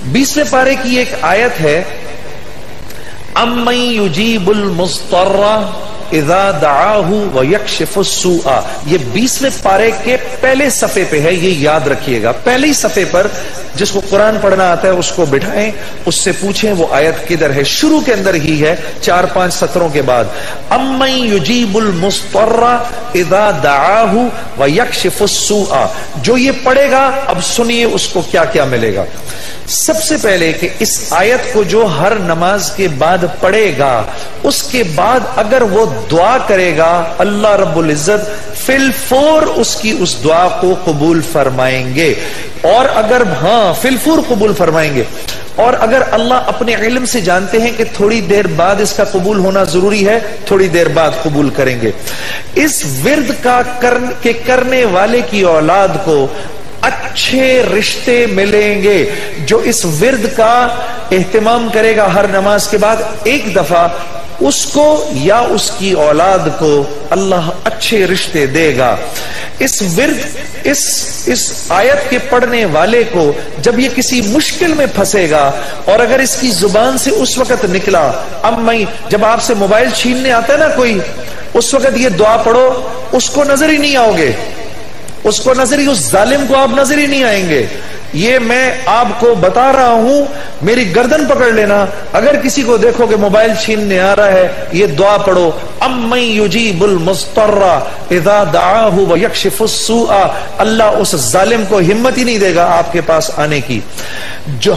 20वें पारे की एक आयत है, अम्मन युजीबुल मुस्तर्रा इज़ा दआहु व यक्शिफुस सूआ। ये 20वें पारे के पहले सफ़े पे है, ये याद रखिएगा। पहले ही सफ़े पर जिसको कुरान पढ़ना आता है उसको बिठाएं, उससे पूछें वो आयत किधर है। शुरू के अंदर ही है, 4-5 सत्रों के बाद। अम्मन युजीबुल मुस्तर्रा इज़ा दआहु व यक्शिफुस सूआ। जो ये पढ़ेगा, अब सुनिए उसको क्या क्या मिलेगा। सबसे पहले कि इस आयत को जो हर नमाज के बाद पढ़ेगा, उसके बाद अगर वो दुआ करेगा, अल्लाह रब्बुल इज्जत फिलफोर उसकी उस दुआ को कबूल फरमाएंगे। और अगर फिलफोर कबूल फरमाएंगे। और अगर अल्लाह अपने इल्म से जानते हैं कि थोड़ी देर बाद इसका कबूल होना जरूरी है, थोड़ी देर बाद कबूल करेंगे। इस विर्द का करने वाले की औलाद को अच्छे रिश्ते मिलेंगे। जो इस विर्द का एहतमाम करेगा हर नमाज के बाद एक दफा, उसको या उसकी औलाद को अल्लाह अच्छे रिश्ते देगा। इस विर्द इस आयत के पढ़ने वाले को जब ये किसी मुश्किल में फंसेगा, और अगर इसकी जुबान से उस वक्त निकला, अब मैं जब आपसे मोबाइल छीनने आता है ना कोई, उस वक्त ये दुआ पढ़ो, उसको नजर ही नहीं आओगे, उसको नजर ही, उस जालिम को आप नजर ही नहीं आएंगे। ये मैं आपको बता रहा हूं, मेरी गर्दन पकड़ लेना। अगर किसी को देखोगे मोबाइल छीनने आ रहा है, ये दुआ पढ़ो, अम्मन युजीबुल मुस्तर्रा इज़ा दआहु व यक्शिफुस सूआ। अल्लाह उस जालिम को हिम्मत ही नहीं देगा आपके पास आने की। जो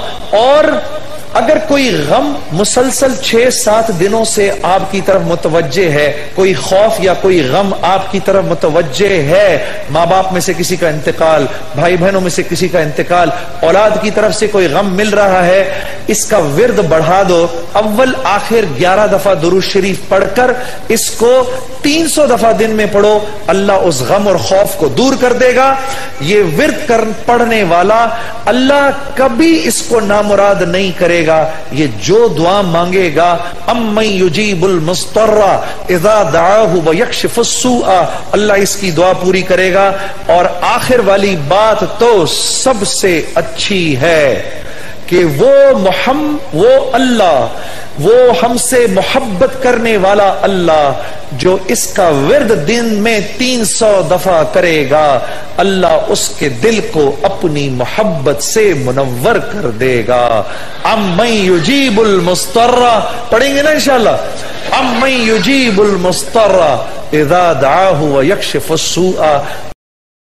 और अगर कोई गम मुसलसल 6-7 दिनों से आपकी तरफ मुतवज्जे है, कोई खौफ या कोई गम आपकी तरफ मुतवज्जे है, माँ बाप में से किसी का इंतकाल, भाई बहनों में से किसी का इंतकाल, औलाद की तरफ से कोई गम मिल रहा है, इसका विर्द बढ़ा दो। अव्वल आखिर 11 दफा दुरूद शरीफ पढ़कर इसको 300 दफा दिन में पढ़ो, अल्लाह उस गम और खौफ को दूर कर देगा। ये विर्द पढ़ने वाला अल्लाह कभी इसको नामुराद नहीं करेगा। ये जो दुआ मांगेगा, अम्मन युजीबुल मुस्तर्रा इज़ा दआहु व यक्शिफुस सूआ, अल्लाह इसकी दुआ पूरी करेगा। और आखिर वाली बात तो सबसे अच्छी है कि वो अल्लाह, वो हमसे मोहब्बत करने वाला अल्लाह, जो इसका विर्द दिन में 300 दफा करेगा, अल्लाह उसके दिल को अपनी मोहब्बत से मुनव्वर कर देगा। अम्मन युजीबुल मुस्तर्रा, पढ़ेंगे ना इंशाअल्लाह। अम्मन युजीबुल मुस्तर्रा इज़ा दआहु व यक्शिफुस सूआ।